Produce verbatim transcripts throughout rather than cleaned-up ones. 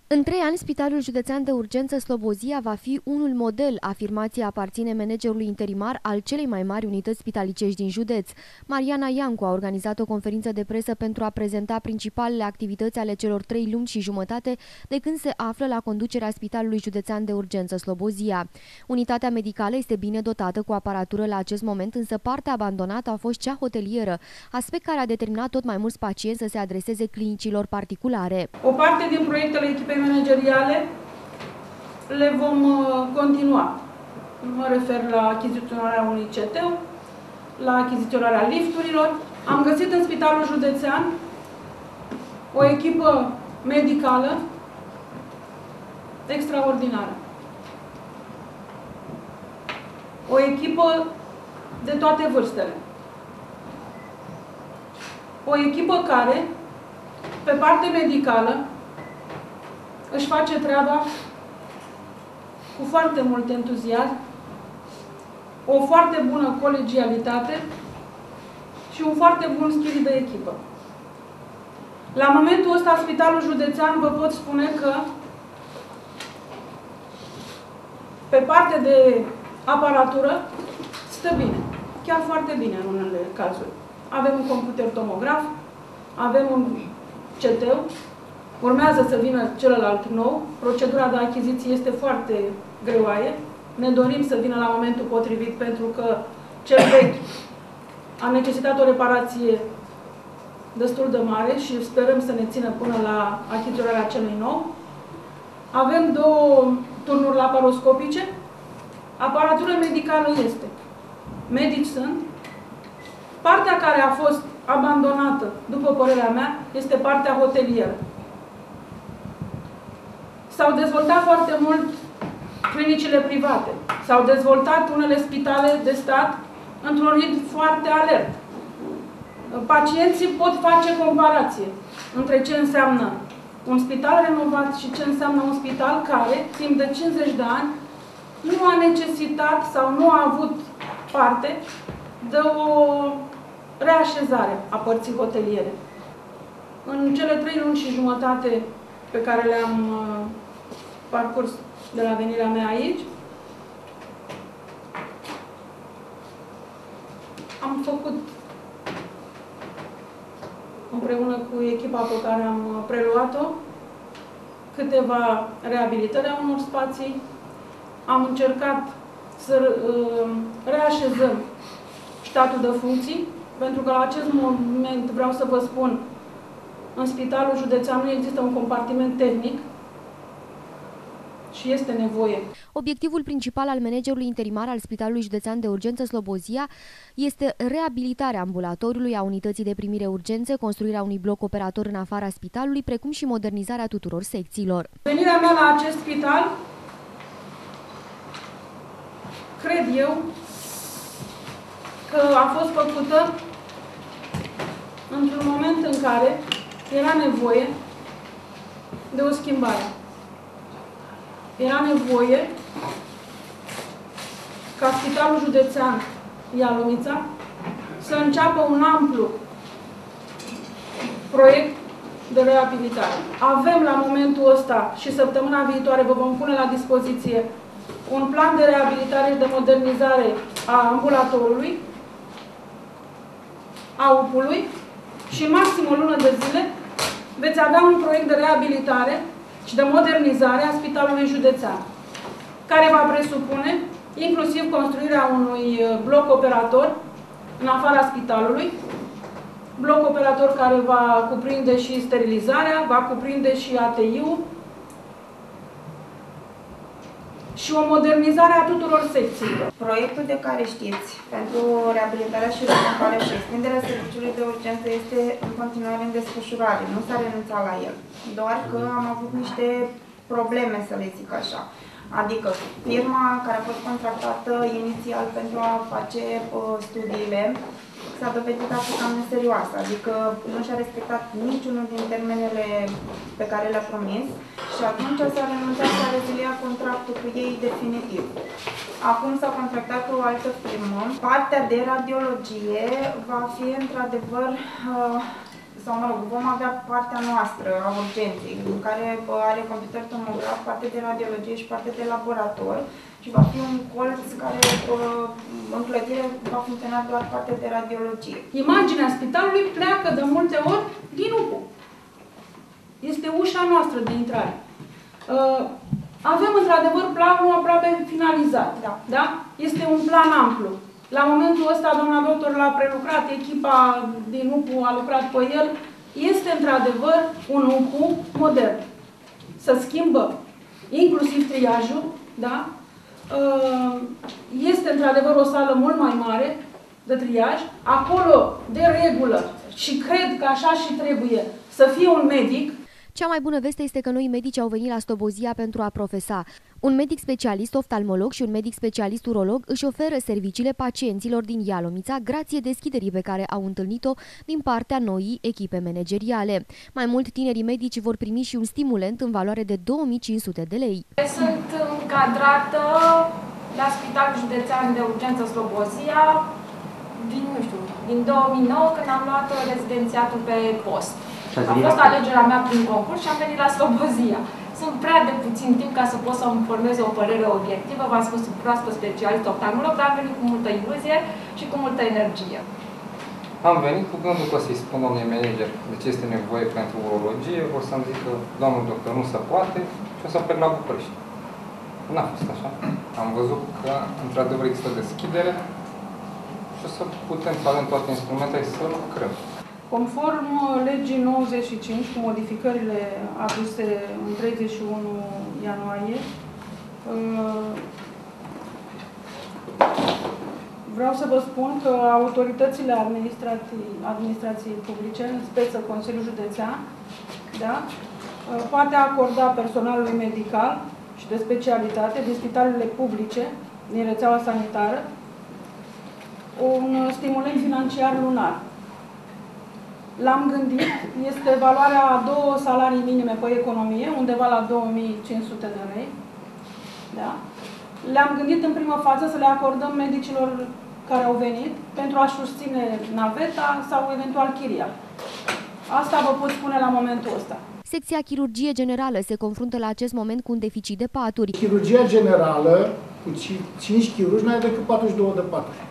În trei ani, Spitalul Județean de Urgență Slobozia va fi unul model, afirmația aparține managerului interimar al celei mai mari unități spitalicești din județ. Mariana Iancu a organizat o conferință de presă pentru a prezenta principalele activități ale celor trei luni și jumătate de când se află la conducerea Spitalului Județean de Urgență Slobozia. Unitatea medicală este bine dotată cu aparatură la acest moment, însă partea abandonată a fost cea hotelieră, aspect care a determinat tot mai mulți pacienți să se adreseze clinicilor particulare. O parte din proiectele echipei manageriale le vom continua. Mă refer la achiziționarea unui C T, la achiziționarea lifturilor. Am găsit în Spitalul Județean o echipă medicală extraordinară. O echipă de toate vârstele. O echipă care, pe parte medicală, își face treaba cu foarte mult entuziasm, o foarte bună colegialitate și un foarte bun spirit de echipă. La momentul ăsta, Spitalul Județean, vă pot spune că pe partea de aparatură stă bine, chiar foarte bine în unele cazuri. Avem un computer tomograf, avem un C T, urmează să vină celălalt nou. Procedura de achiziție este foarte greoaie. Ne dorim să vină la momentul potrivit pentru că cel vechi a necesitat o reparație destul de mare și sperăm să ne țină până la achiziționarea celui nou. Avem două turnuri laparoscopice. Aparatură medicală este. Medici sunt. Partea care a fost abandonată, după părerea mea, este partea hotelieră. S-au dezvoltat foarte mult clinicile private. S-au dezvoltat unele spitale de stat într-un ritm foarte alert. Pacienții pot face comparație între ce înseamnă un spital renovat și ce înseamnă un spital care, timp de cincizeci de ani, nu a necesitat sau nu a avut parte de o reașezare a părții hoteliere. În cele trei luni și jumătate pe care le-am uh, parcurs de la venirea mea aici, am făcut împreună cu echipa pe care am preluat-o câteva reabilitări a unor spații. Am încercat să uh, reașezăm statul de funcții, pentru că la acest moment vreau să vă spun, în Spitalul Județean nu există un compartiment tehnic și este nevoie. Obiectivul principal al managerului interimar al Spitalului Județean de Urgență Slobozia este reabilitarea ambulatoriului, a unității de primire urgențe, construirea unui bloc operator în afara spitalului, precum și modernizarea tuturor secțiilor. Venirea mea la acest spital, cred eu, că a fost făcută într-un moment în care era nevoie de o schimbare. Era nevoie ca Spitalul Județean Ialomița să înceapă un amplu proiect de reabilitare. Avem la momentul ăsta și săptămâna viitoare vă vom pune la dispoziție un plan de reabilitare și de modernizare a ambulatorului, a U P-ului, și în maxim o lună de zile veți avea un proiect de reabilitare și de modernizare a Spitalului Județean, care va presupune inclusiv construirea unui bloc operator în afara spitalului, bloc operator care va cuprinde și sterilizarea, va cuprinde și A T I-ul și o modernizare a tuturor secțiilor. Proiectul de care știți pentru reabilitarea și renovarea și extinderea serviciului de urgență este în continuare în desfășurare. Nu s-a renunțat la el. Doar că am avut niște probleme, să le zic așa. Adică firma care a fost contractată inițial pentru a face uh, studiile s-a dovedit a fi cam neserioasă, adică nu și-a respectat niciunul din termenele pe care le-a promis și atunci s-a renunțat să rezilia contractul cu ei definitiv. Acum s-a contractat o altă firmă. Partea de radiologie va fi într-adevăr uh, sau mă rog, vom avea partea noastră a urgenței, care are computer tomograf, parte de radiologie și parte de laborator și va fi un colț care în clădire va funcționa doar partea de radiologie. Imaginea spitalului pleacă de multe ori din U P U. Este ușa noastră de intrare. Avem într-adevăr planul aproape finalizat. Da. Da? Este un plan amplu. La momentul ăsta, doamna doctor l-a prelucrat, echipa din U P U a lucrat pe el. Este într-adevăr un U P U modern. Să schimbă inclusiv triajul, da? Este într-adevăr o sală mult mai mare de triaj. Acolo, de regulă, și cred că așa și trebuie, să fie un medic. Cea mai bună veste este că noi medici au venit la Slobozia pentru a profesa. Un medic specialist oftalmolog și un medic specialist urolog își oferă serviciile pacienților din Ialomița grație deschiderii pe care au întâlnit-o din partea noii echipe manageriale. Mai mult, tinerii medici vor primi și un stimulent în valoare de două mii cinci sute de lei. Sunt încadrată la Spitalul Județean de Urgență Slobozia din, nu știu, din două mii nouă, când am luat rezidențiatul pe post. A fost alegerea mea prin concurs și am venit la Slobozia. Sunt prea de puțin timp ca să pot să-mi formez o părere obiectivă. V-am spus, proaspăt specialist oftalmolog, dar am venit cu multă iluzie și cu multă energie. Am venit cu gândul că să-i spun domnului manager de ce este nevoie pentru urologie, o să-mi zică, domnul doctor, nu se poate și o să plec la București. N-a fost așa. Am văzut că, într-adevăr, există deschidere și o să putem să avem toate instrumentele să lucrăm. Conform legii nouăzeci și cinci, cu modificările aduse în treizeci și unu ianuarie, vreau să vă spun că autoritățile administrației publice, în speță Consiliul Județean, da, poate acorda personalului medical și de specialitate din spitalele publice, din rețeaua sanitară, un stimulent financiar lunar. L-am gândit, este valoarea a două salarii minime pe economie, undeva la două mii cinci sute de lei. Da? Le-am gândit în primă fază să le acordăm medicilor care au venit pentru a-și susține naveta sau eventual chiria. Asta vă pot spune la momentul ăsta. Secția chirurgie generală se confruntă la acest moment cu un deficit de paturi. Chirurgia generală, cu cinci chirurgi, nu are decât patruzeci și două de paturi.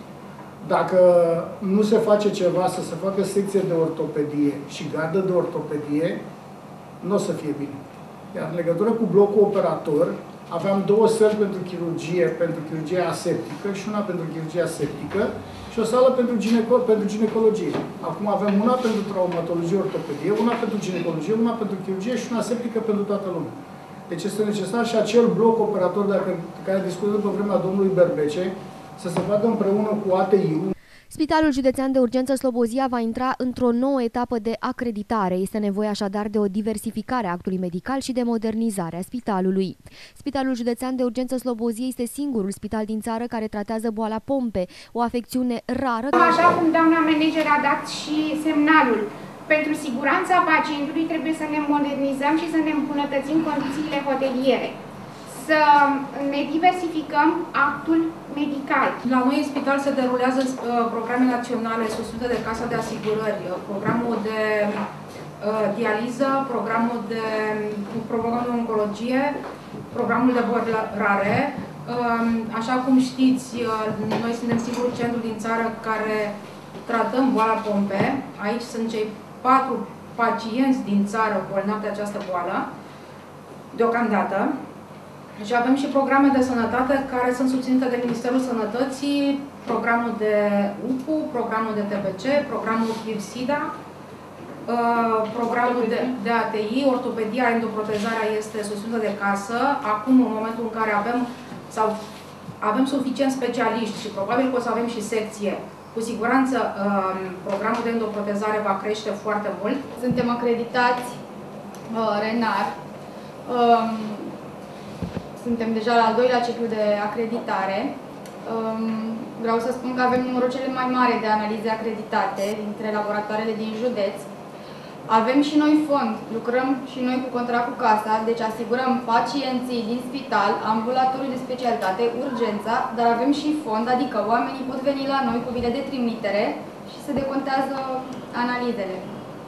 Dacă nu se face ceva să se facă secție de ortopedie și gardă de ortopedie, nu o să fie bine. Iar în legătură cu blocul operator, aveam două săli pentru chirurgie, pentru chirurgia aseptică și una pentru chirurgia septică și o sală pentru, gineco pentru ginecologie. Acum avem una pentru traumatologie, ortopedie, una pentru ginecologie, una pentru chirurgie și una septică pentru toată lumea. Deci este necesar și acel bloc operator de care discutăm pe vremea domnului Berbece, să se facă împreună cu A T I-ul. Spitalul Județean de Urgență Slobozia va intra într-o nouă etapă de acreditare. Este nevoie așadar de o diversificare a actului medical și de modernizare a spitalului. Spitalul Județean de Urgență Slobozia este singurul spital din țară care tratează boala pompe, o afecțiune rară. Așa cum doamna manager a dat și semnalul, pentru siguranța pacientului trebuie să ne modernizăm și să ne îmbunătățim condițiile hoteliere. Să ne diversificăm actul medical. La noi în spital se derulează uh, programe naționale susținute de Casa de Asigurări, uh, programul de uh, dializă, programul de, programul de oncologie, programul de boli rare. Uh, așa cum știți, uh, noi suntem singurul centru din țară care tratăm boala pompe. Aici sunt cei patru pacienți din țară bolnavi de această boală, deocamdată. Și avem și programe de sănătate care sunt susținute de Ministerul Sănătății, programul de U P U, programul de T B C, programul PIV-SIDA, programul de, de A T I, ortopedia, endoprotezarea este susținută de casă. Acum, în momentul în care avem, sau avem suficient specialiști și probabil că o să avem și secție, cu siguranță programul de endoprotezare va crește foarte mult. Suntem acreditați uh, RENAR. Um, Suntem deja la al doilea ciclu de acreditare. Vreau să spun că avem numărul cel mai mare de analize acreditate dintre laboratoarele din județ. Avem și noi fond, lucrăm și noi cu contract cu casa, deci asigurăm pacienții din spital, ambulatorul de specialitate, urgența, dar avem și fond, adică oamenii pot veni la noi cu bile de trimitere și se decontează analizele.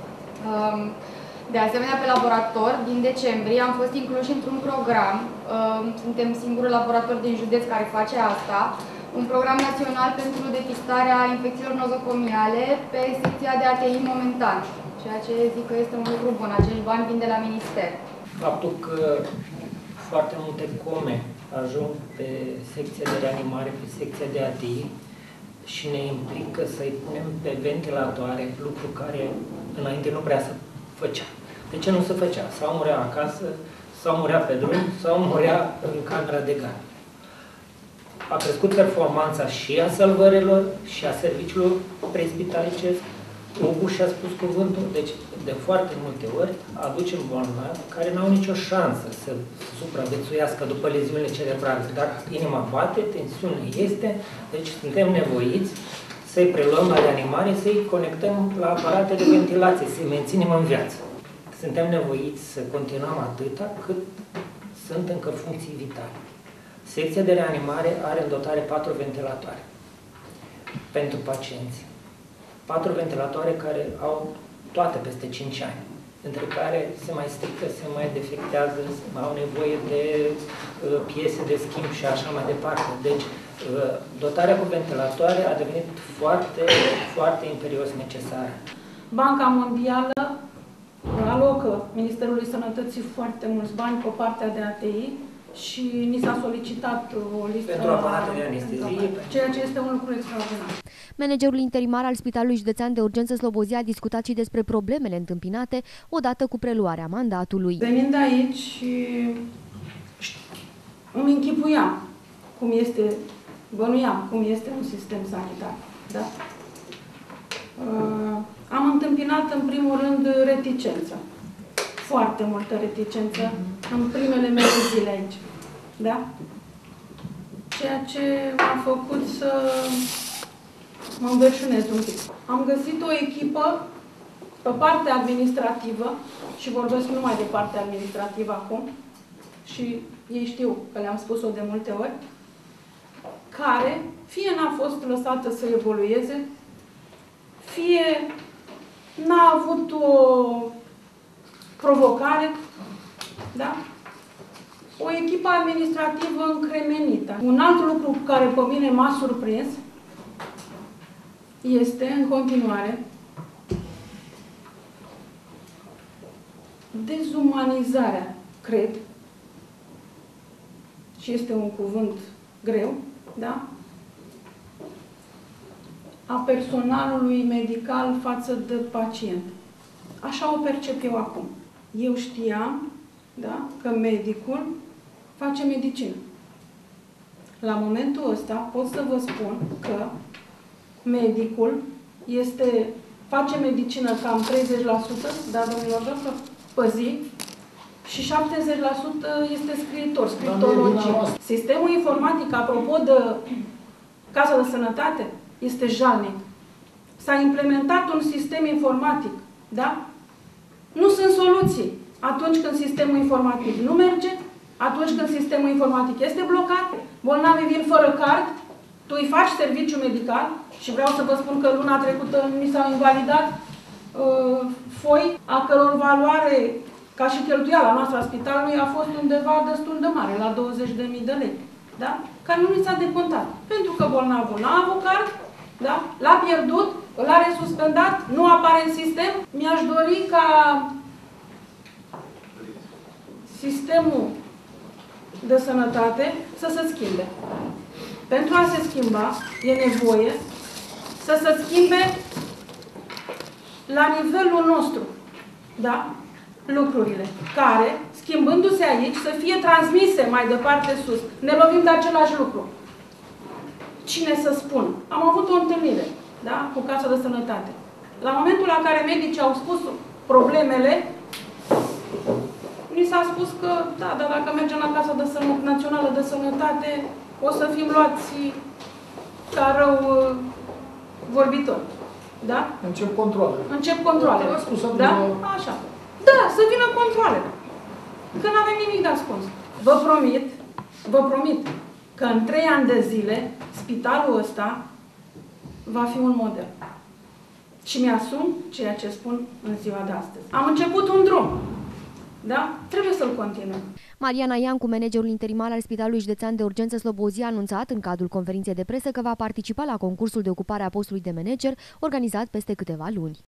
De asemenea, pe laborator, din decembrie, am fost incluși într-un program, suntem singurul laborator din județ care face asta, un program național pentru depistarea infecțiilor nozocomiale pe secția de A T I momentan, ceea ce zic că este un lucru bun. Acești bani vin de la minister. Faptul că foarte multe come ajung pe secția de reanimare, pe secția de A T I și ne implică să-i punem pe ventilatoare, lucru care înainte nu prea se făcea. De ce nu se făcea? Sau murea acasă, sau murea pe drum, sau murea în camera de gard. A crescut performanța și a salvărilor și a serviciilor prespitaliciesc. Ugu și-a spus cuvântul, deci de foarte multe ori aducem bolnavi care n-au nicio șansă să supraviețuiască după leziunile cerebrale. Dacă inima bate, tensiunea este, deci suntem nevoiți să-i preluăm la reanimare, să-i conectăm la aparate de ventilație, să-i menținem în viață. Suntem nevoiți să continuăm atâta cât sunt încă funcții vitale. Secția de reanimare are în dotare patru ventilatoare pentru pacienți. Patru ventilatoare care au toate peste cinci ani, între care se mai strică, se mai defectează, au nevoie de uh, piese de schimb și așa mai departe. Deci, uh, dotarea cu ventilatoare a devenit foarte, foarte imperios necesară. Banca Mondială alocă Ministerului Sănătății foarte mulți bani pe partea de A T I și ni s-a solicitat o listă pentru aparate de anestezie, ceea ce este un lucru extraordinar. Managerul interimar al Spitalului Județean de Urgență Slobozia a discutat și despre problemele întâmpinate odată cu preluarea mandatului. Venind de aici, îmi închipuiam cum este, bănuiam cum este un sistem sanitar. Da? Uh, am întâmpinat în primul rând reticență. Foarte multă reticență în primele mele zile aici. Da? Ceea ce m-a făcut să mă înverșunez un pic. Am găsit o echipă pe partea administrativă și vorbesc numai de partea administrativă acum și ei știu că le-am spus-o de multe ori, care fie n-a fost lăsată să evolueze, fie n-a avut o provocare, da? O echipă administrativă încremenită. Un alt lucru care pe mine m-a surprins este, în continuare, dezumanizarea, cred, și este un cuvânt greu, da? A personalului medical față de pacient. Așa o percep eu acum. Eu știam, da, că medicul face medicină. La momentul ăsta pot să vă spun că medicul este, face medicină cam treizeci la sută, da, domnilor doctor, pe zi, și șaptezeci la sută este scriitor, scriptologie. Sistemul informatic, apropo de Casa de Sănătate, este jalnic. S-a implementat un sistem informatic, da? Nu sunt soluții. Atunci când sistemul informatic nu merge, atunci când sistemul informatic este blocat, bolnavii vin fără card, tu îi faci serviciu medical și vreau să vă spun că luna trecută mi s-au invalidat uh, foi a căror valoare, ca și cheltuiala noastră a spitalului, a fost undeva destul de mare, la douăzeci de mii de lei. Da? Care nu ni s-a decontat. Pentru că bolnavul n-a avut card, da? L-a pierdut, îl are suspendat, nu apare în sistem. Mi-aș dori ca sistemul de sănătate să se schimbe. Pentru a se schimba, e nevoie să se schimbe la nivelul nostru, da? Lucrurile, care, schimbându-se aici, să fie transmise mai departe sus. Ne lovim de același lucru. Cine să spun? Am avut o întâlnire, da? Cu Casa de Sănătate. La momentul la care medicii au spus problemele, mi s-a spus că, da, dar dacă mergem la Casa de Sănătate, Națională de Sănătate, o să fim luați ca rău uh, vorbitor. Da? Încep controle. Încep controle. Da? Așa. Da, să vină controle. Că nu avem nimic de ascuns. Vă promit, vă promit că în trei ani de zile, spitalul ăsta va fi un model. Și mi-asum ceea ce spun în ziua de astăzi. Am început un drum. Da? Trebuie să-l continuăm. Mariana Iancu, managerul interimar al Spitalului Județean de Urgență Slobozia, a anunțat în cadrul conferinței de presă că va participa la concursul de ocupare a postului de manager organizat peste câteva luni.